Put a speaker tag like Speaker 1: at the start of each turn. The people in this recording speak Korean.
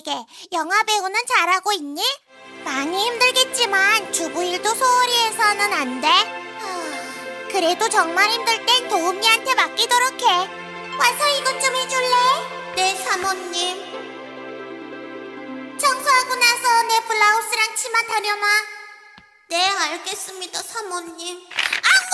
Speaker 1: 만약에 영화 배우는 잘하고 있니? 많이 힘들겠지만 주부 일도 소홀히 해서는 안 돼. 그래도 정말 힘들 땐 도움니한테 맡기도록 해. 와서 이것 좀 해줄래? 네, 사모님. 청소하고 나서 내 블라우스랑 치마 다려놔. 네, 알겠습니다, 사모님. 아!